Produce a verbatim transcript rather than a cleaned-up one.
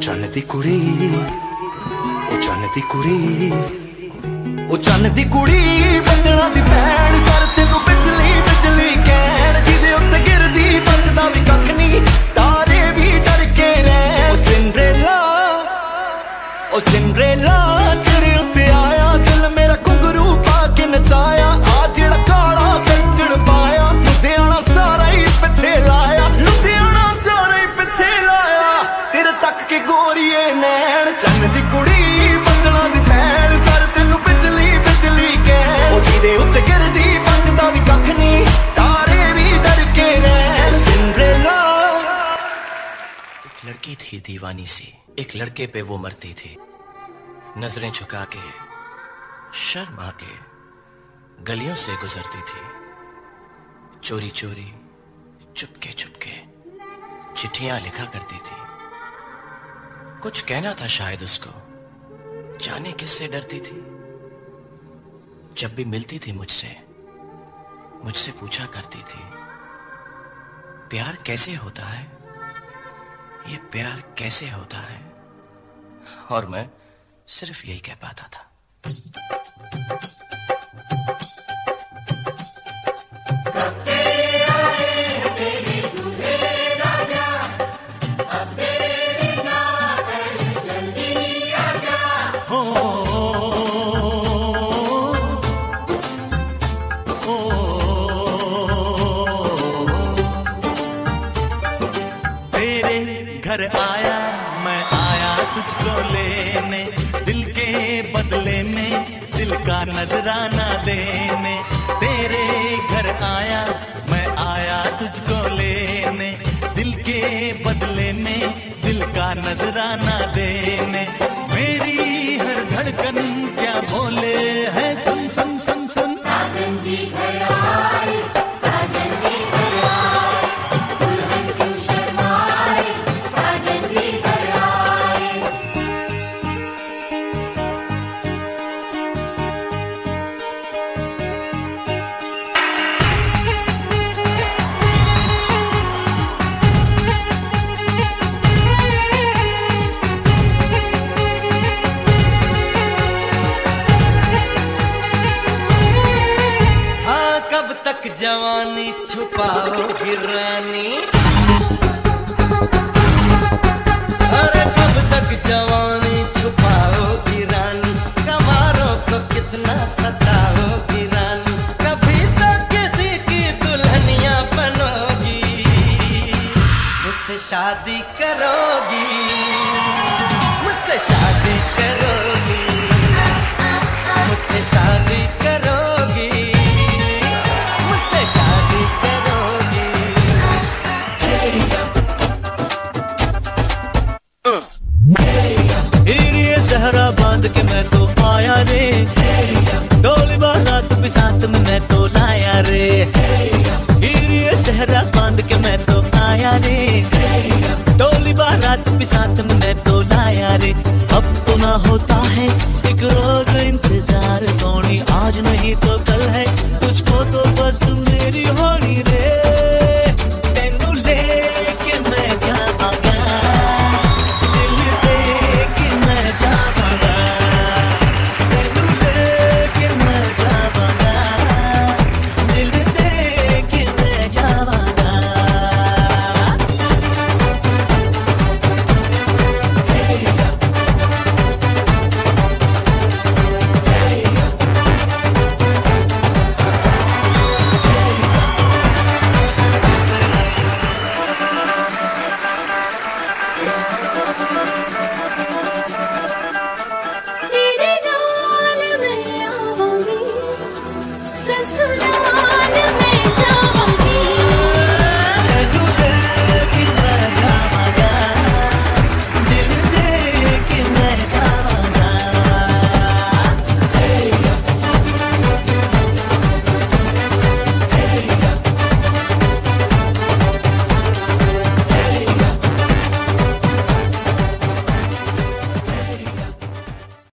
चन्न दी कुड़ी, ओ चन्न दी कुड़ी, ओ चन्न दी कुड़ी, बदना दी भैन, सर तेनू बिजली बिजली कहन, जिदे उत्ते गिरदी बचदा भी कख नहीं, तारे भी डर के रहन। ओ सिंड्रेला, ओ सिंड्रेला, तेरे उत्ते आया दिल मेरा घुंघरू पा के नचाया, आ जेड़ा काला कंजर पाया, लुधियाना सारा ही पिछे लाया, लुधियाना सारा ही पिछे लाया, तेरे तक के गोरीए नैन। चन्न दी कुड़ी, बदना दी भैन, सर तेनू बिजली बिजली कहन, ओ जिदे उत्ते गिरदी बचदा भी कख नहीं, तारे भी डर के रहन। सिंड्रेला। एक लड़की थी दीवानी सी, एक लड़के पे वो मरती थी, नजरें झुका के शर्मा के गलियों से गुजरती थी, चोरी चोरी चुपके चुपके चिट्ठियां लिखा करती थी। कुछ कहना था शायद उसको, जाने किससे डरती थी। जब भी मिलती थी मुझसे मुझसे पूछा करती थी, प्यार कैसे होता है, ये प्यार कैसे होता है, और मैं सिर्फ यही कह पाता था। कब से आए हैं तेरे दूल्हे राजा, अब देरी ना कर जल्दी आजा। हो तेरे घर आया मैं, आया तुझको लेने, दिल के बदले में दिल का नजराना देने। तेरे घर आया मैं, आया तुझको लेने, दिल के बदले में दिल का नजराना देने। मेरी हर धड़कन क्या बोले है, सुन सुन सुन सुन। साजन जी घर आए, साजन जी घर आए, दुल्हन क्यों शर्माए, साजन जी घर आए। कब तक जवानी छुपाओगी रानी, अरे कब तक जवानी छुपाओगी रानी, कमारों को कितना सताओगी रानी, कभी तो किसी की दुल्हनिया बनोगी, मुझसे शादी करोगी, मुझसे शादी करोगी, मुझसे शादी करोगी, मुझसे शादी करोगी। हीरे सहरा बांध के मैं तो आया रे, डोली बारात भी साथ में मैं तो लाया रे। हीरे सहरा बांध के मैं तो आया रे, डोली बारात भी साथ में मैं तो लाया रे। अब तो ना होता है एक रोज इंतजार सोनी, आज नहीं तो कल है, तुझको तो बस मेरी होनी रे। तेनू लेके मैं जावांगा, दिल दे के मैं जावांगा, तेनू लेके मैं जावांगा, दिल दे के मैं जावांगा। तेरे नाल मैं आवांगी ससुराल।